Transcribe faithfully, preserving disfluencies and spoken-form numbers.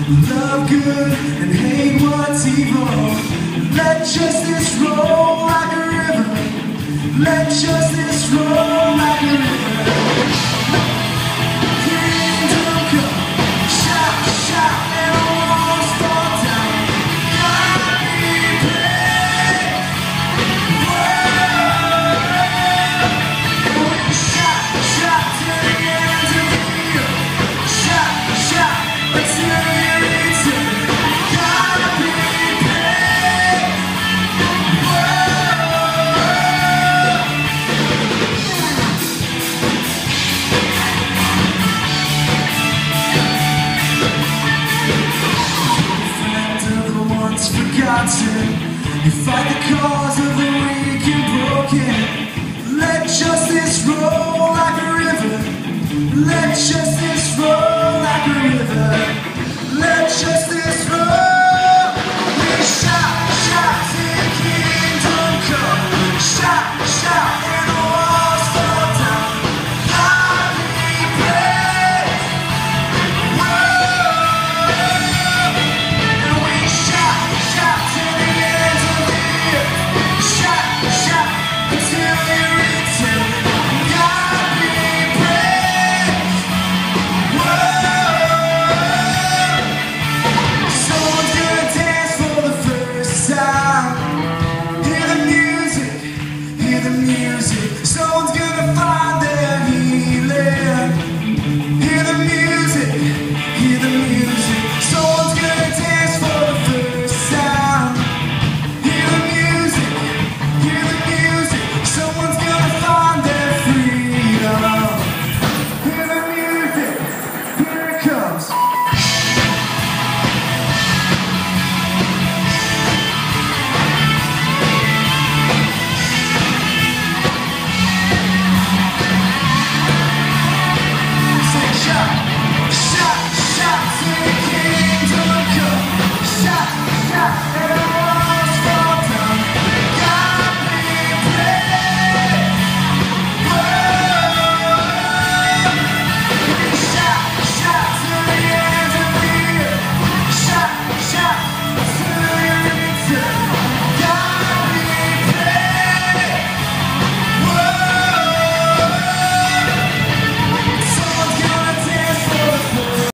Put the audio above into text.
Love good and hate what's evil. Let justice roll like a river. Let justice roll like a river. Kingdom come, shout, shout, and walls fall down. God be praised. Whoa. Shout, shout to the ends of the earth. Shout, shout until you return. God be praised. Whoa. Forgotten. You fight the cause of the weak and broken. Let justice roll like a river. Let justice roll.